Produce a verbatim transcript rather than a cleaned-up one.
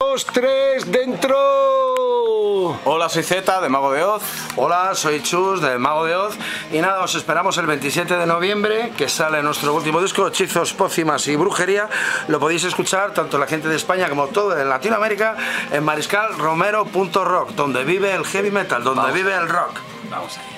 Dos, tres, dentro. Hola, soy Zeta de Mago de Oz. Hola, soy Chus de Mago de Oz. Y nada, os esperamos el veintisiete de noviembre, que sale nuestro último disco, Hechizos, Pócimas y Brujería. Lo podéis escuchar tanto la gente de España como todo en Latinoamérica en mariscal romero punto rock, donde vive el heavy metal, donde Vamos. vive el rock. Vamos allá.